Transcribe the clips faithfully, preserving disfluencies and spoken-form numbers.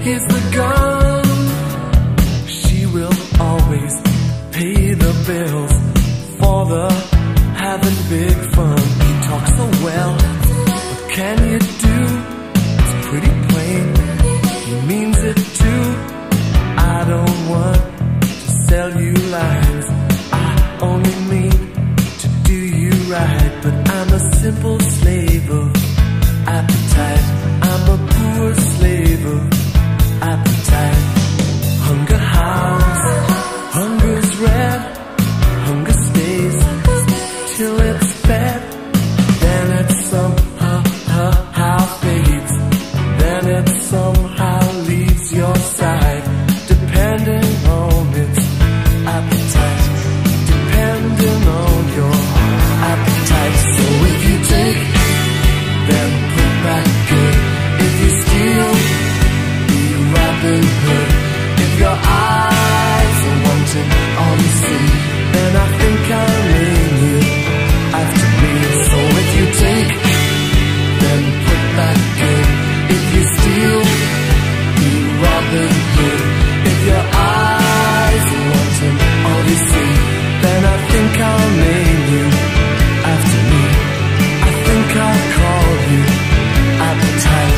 here's the gun. She will always pay the bills for the having big fun. He talks so well, what can you do? It's pretty plain, he means it too. I don't want to sell you lies, I only mean to do you right. But I'm a simple slave of appetite, I'm a poor slave of appetite. Hunger howls, hunger's red, hunger stays till it's fed. Then it somehow fades, then it somehow leaves your side, depending on its appetite, depending on your appetite. So if you take, then put back good. If you steal, be Robin Hood. If your eyes are wanting all you see, then I think I'll name you after me. So if you take, then put back good. If you steal, be Robin Hood. If your eyes are wanting all you see, then I think I'll name you after me. I think I'll call you appetite.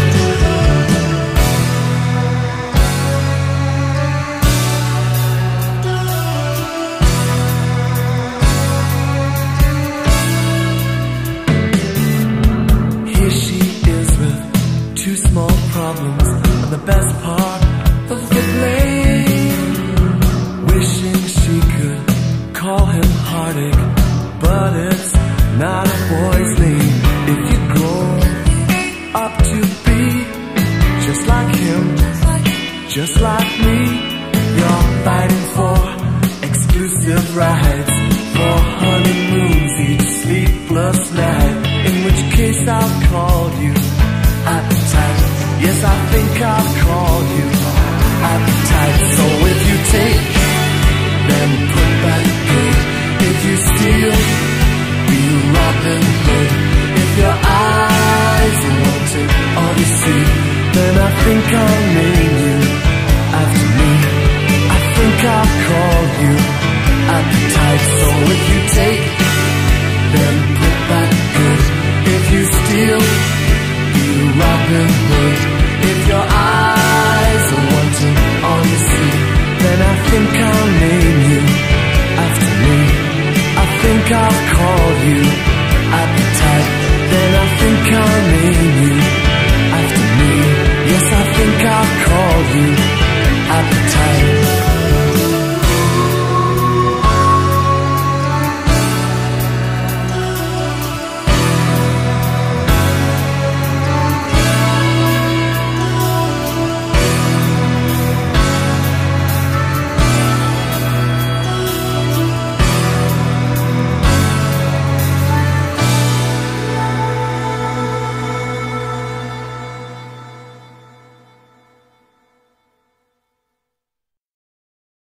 Here she is with two small problems and the best part of the blame. Wishing she could call him heartache, but it's not a boy's name. If you grow up to be just like him, just like me, you're fighting for exclusive rights, for honeymoons each sleepless night. In which case I'll call you appetite. Yes, I think I'll call you appetite. So if you take, then put back good. If you steal, be Robin Hood. If your eyes are wanting all you see, then I think I'll name you after me. I think I'll call you appetite. So if you take, then put back good. If you steal, be Robin Hood. If your eyes are wanting all you see, then I think I'll name you after me. I think I'll call you appetite. Then I think I'll name you after me. Yes, I think I'll call you